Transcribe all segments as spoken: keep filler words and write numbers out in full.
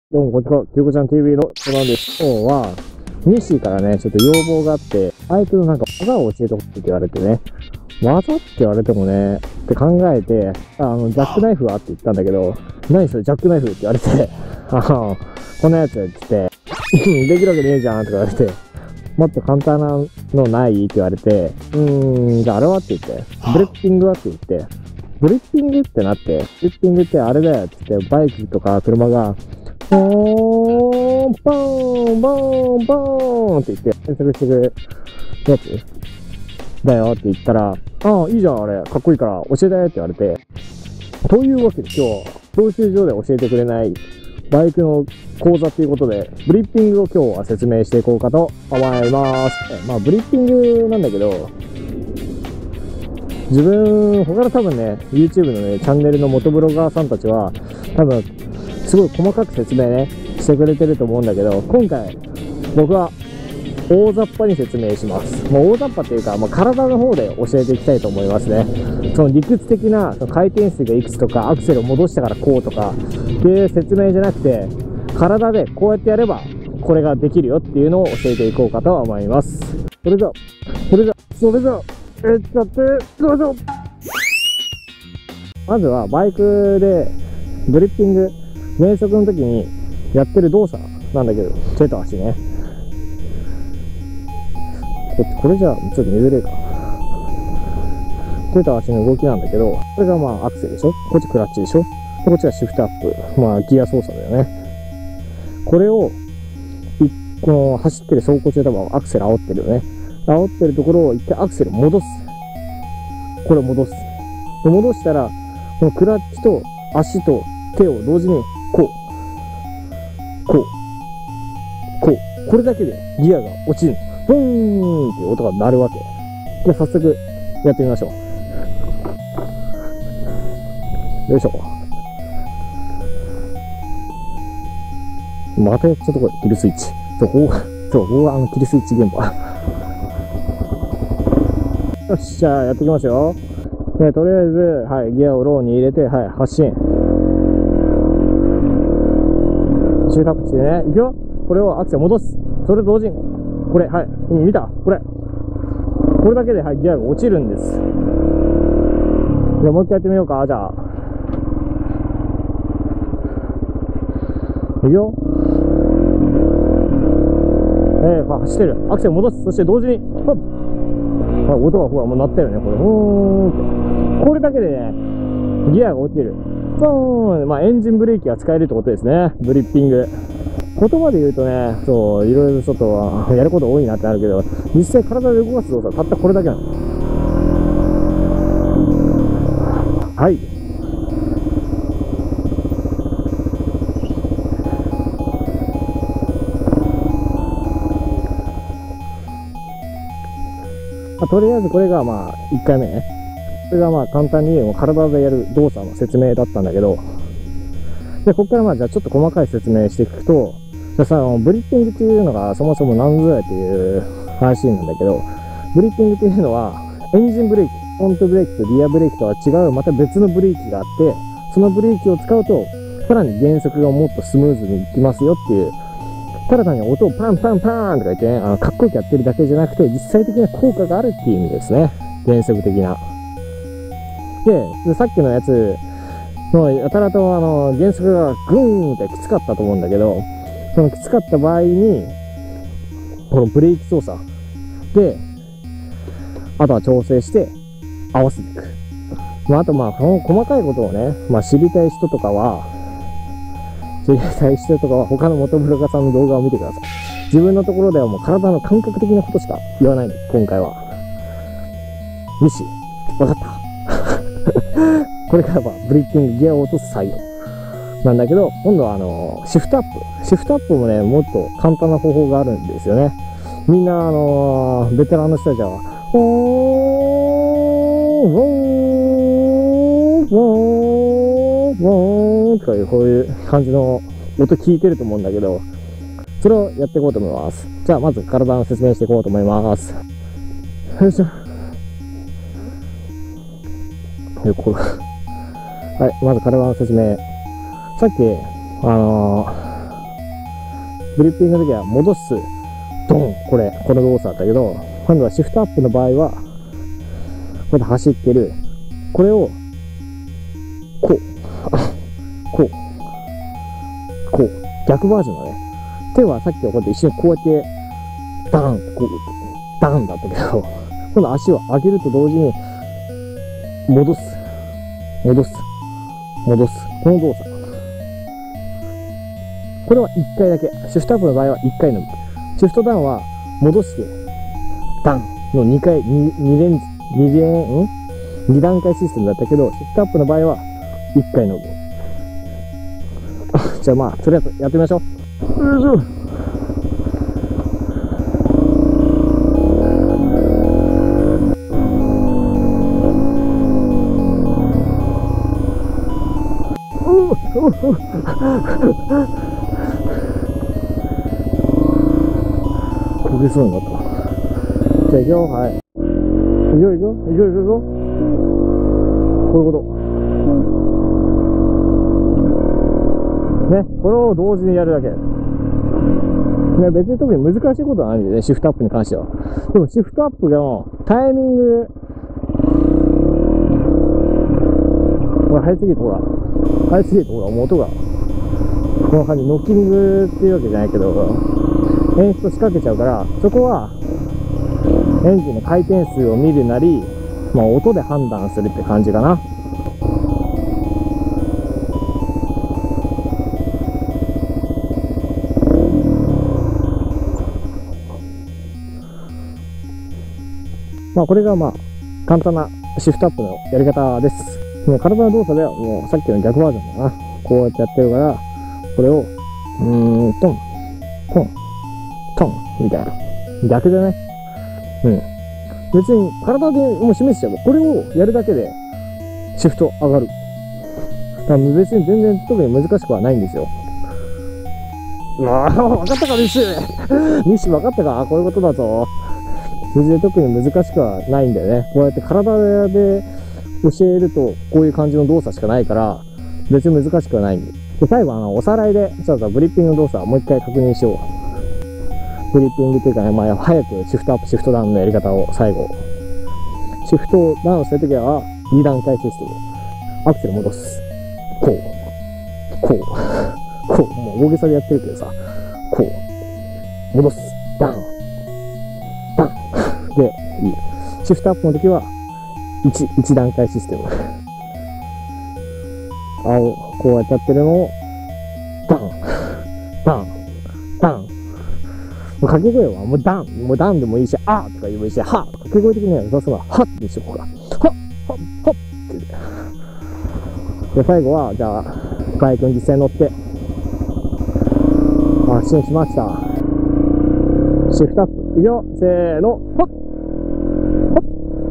どうも、こんにちは。きゅうこちゃん ティーブイ のコナンです。今日は、ミッシーからね、ちょっと要望があって、相手のなんか技を教えてほしいって言われてね、技って言われてもね、って考えて、あの、ジャックナイフはって言ったんだけど、何それ、ジャックナイフって言われて、あの、こんなやつって言って、できるわけねえじゃんとか言われて、もっと簡単なのないって言われて、うーん、じゃああれはって言って、ブリッピングはって言って、ブリッピングってなって、ブリッピングってあれだよって言って、バイクとか車が、ポーン、ポーン、ボーン、ボーンって言って、検索してくるやつだよって言ったら、ああ、いいじゃん、あれ、かっこいいから教えてって言われて、というわけで今日、教習所で教えてくれないバイクの講座っていうことで、ブリッピングを今日は説明していこうかと思います。まあ、ブリッピングなんだけど、自分、他の多分ね、YouTube のね、チャンネルの元ブロガーさんたちは、多分、すごい細かく説明ね、してくれてると思うんだけど、今回、僕は、大雑把に説明します。もう大雑把っていうか、まあ、体の方で教えていきたいと思いますね。その理屈的な、その回転数がいくつとか、アクセルを戻したからこうとか、っていう説明じゃなくて、体でこうやってやれば、これができるよっていうのを教えていこうかと思います。それじゃ、それじゃ、それじゃ、えっと、どうぞ。まずは、バイクで、グリッピング、減速の時にやってる動作なんだけど、手と足ね。これじゃあ、ちょっと見づれえか。手と足の動きなんだけど、これがまあアクセルでしょ？こっちクラッチでしょ？こっちがシフトアップ。まあギア操作だよね。これを、この走ってる走行中でもアクセル煽ってるよね。煽ってるところを一回アクセル戻す。これを戻す。で戻したら、このクラッチと足と手を同時にこう、こう、こう、これだけでギアが落ちるの。ブーンっていう音が鳴るわけ。じゃあ早速やってみましょう。よいしょ。またやっちゃったこれ、キルスイッチ。そう、ここが、そう、ここがあのキルスイッチ現場。よっしゃ、やっていきますよ。で、とりあえず、はい、ギアをローに入れて、はい、発進。中タップしてね。いくよ。これをアクセル戻す。それと同時に、これ、はい。見た？これ。これだけで、はい、ギアが落ちるんです。じゃあ、もう一回やってみようか。じゃあ。いくよ。えー、まあ、走ってる。アクセル戻す。そして同時に、ほっ。はい、音がほら、もう鳴ったよね。これ。うーんって。これだけでね、ギアが落ちる。そう、まあ、エンジンブレーキが使えるってことですね。ブリッピング。言葉で言うとね、そう、いろいろちょっと、やること多いなってあるけど、実際体で動かす動作、たったこれだけなの。はい。まあ、とりあえずこれがまあ、いっかいめね。これがまあ、簡単に言う体でやる動作の説明だったんだけど、で、ここからまあ、じゃあちょっと細かい説明していくと、じゃあさ、ブリッピングっていうのがそもそも何ぞやっていう話なんだけど、ブリッピングっていうのは、エンジンブレーキ、フロントブレーキとリアブレーキとは違う、また別のブレーキがあって、そのブレーキを使うと、さらに減速がもっとスムーズにいきますよっていう、ただ単に音をパンパンパーンとか言ってね、あのかっこよくやってるだけじゃなくて、実際的な効果があるっていう意味ですね。減速的な。で、でさっきのやつ、もうやたらとあの、減速がグーンってきつかったと思うんだけど、そのきつかった場合に、このブレーキ操作で、あとは調整して合わせていく。まあ、あとまあ、この細かいことをね、まあ知りたい人とかは、知りたい人とかは他の元ブロガーさんの動画を見てください。自分のところではもう体の感覚的なことしか言わないの、今回は。ミシ、わかったこれからはブリッピング、ギアを落とす作業なんだけど、今度はあのシフトアップシフトアップもね、もっと簡単な方法があるんですよね。みんなあのベテランの人たちはウォーンウォーンウォーンウォーンとかいうこういう感じの音聞いてると思うんだけど、それをやっていこうと思います。じゃあまず体の説明していこうと思います。よいしょ。これはい、まず体の説明。さっき、あのブリッピングの時は戻す、ドン、これ、この動作だったけど、今度はシフトアップの場合は、こうやって走ってる。これを、こう、こう、こう、逆バージョンだね。手はさっきはこうやって一緒にこうやって、ダン、こう、ダンだったけど、今度足を上げると同時に、戻す、戻す、戻す。この動作。これはいっかいだけ。シフトアップの場合はいっかいのみ。シフトダウンは戻して、ダンのにかい、に、に連、に連、ん ?に 段階システムだったけど、シフトアップの場合はいっかいのみ。じゃあまあ、とりあえずやってみましょう。よいしょ。焦げそうになった。じゃあ行くよ、はい。行くよ行くよ、行くよ行くよ。こういうこと。ね、これを同時にやるだけ。ね、別に特に難しいことはないんでね、シフトアップに関しては。でもシフトアップのタイミング、ほら、速すぎるとほら、速すぎるとほら、もう音が、この感じ、ノッキングっていうわけじゃないけど、演出仕掛けちゃうから、そこは、エンジンの回転数を見るなり、まあ、音で判断するって感じかな。まあ、これがまあ、簡単なシフトアップのやり方です。もう体の動作ではもうさっきの逆バージョンだな。こうやってやってるから、これを、うーん、トン、トン、トン、みたいな。逆でね。うん。別に体でもう示しちゃえば、これをやるだけでシフト上がる。だから別に全然特に難しくはないんですよ。ああ、分かったか、ミッシュミッシュ分かったか、こういうことだぞ。全然特に難しくはないんだよね。こうやって体で教えると、こういう感じの動作しかないから、別に難しくはないんで。で、最後あの、おさらいで、ちょっとブリッピングの動作をもう一回確認しよう。ブリッピングっていうかね、まあ、早くシフトアップ、シフトダウンのやり方を最後。シフトダウンするときは、に段階システム。アクセル戻す。こう。こう。こう。もう大げさでやってるけどさ。こう。戻す。ダウン。ダウン。で、いい。シフトアップの時は、いち、いち段階システム。青、こうやってやってるのを、ダウン。ダウン。ダウン。掛け声はもうダン、もうダンでもいいし、あーとか言えばいいし、はーとか掛け声的には良さそうな、はってにしようか。はっ、はっ、はっって言って。で、最後は、じゃあ、バイクに実際乗って、発進しました。シフトアップ。いくよ、せーの、はっ、はっ、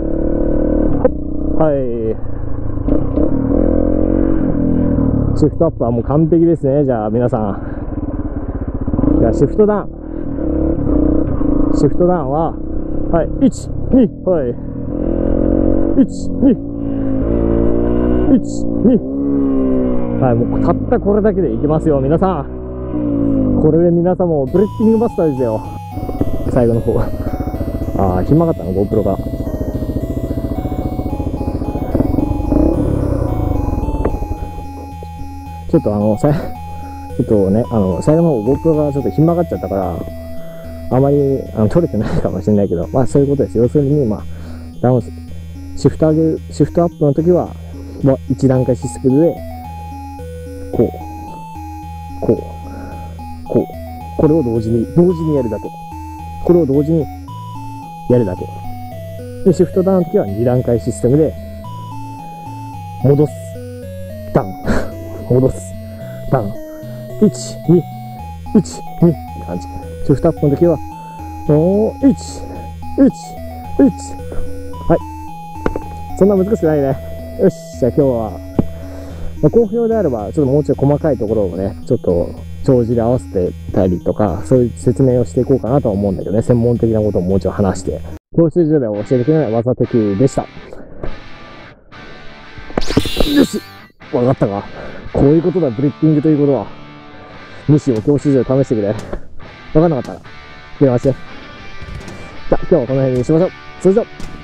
はっ、はい。シフトアップはもう完璧ですね、じゃあ皆さん。じゃあ、シフトダウン。シフトダウンは、はい、いち、に、はい。いち、に、いち、に。はい、もうたったこれだけでいきますよ、皆さん。これで皆さんもブレッキングマスターですよ。最後の方。ああ、ひん曲がったな、GoPro が。ちょっとあの、さ、ちょっとね、あの、最後の方 GoPro がちょっとひん曲がっちゃったから、あまりあの取れてないかもしれないけど、まあそういうことです。要するに、まあ、ダウン、シフト上げる、シフトアップの時は、まあ、いち段階システムで、こう、こう、こう、これを同時に、同時にやるだけ。これを同時にやるだけ。で、シフトダウンの時はに段階システムで、戻す、ダウン、戻す、ダウン、いち、に、いち、にって感じ。シフトアップの時は、おー、いち、いち、いち。はい。そんな難しくないね。よし、じゃあ今日は、まあ、好評であれば、ちょっともうちょい細かいところをね、ちょっと、帳尻合わせてたりとか、そういう説明をしていこうかなとは思うんだけどね、専門的なことをもうちょい話して、教習所では教えてくれない技的でした。よし、わかったか。こういうことだ、ブリッピングということは。無視を教習所で試してくれ。 かんなかったら、電話して。じゃあ、今日はこの辺にしましょう。それじゃあ。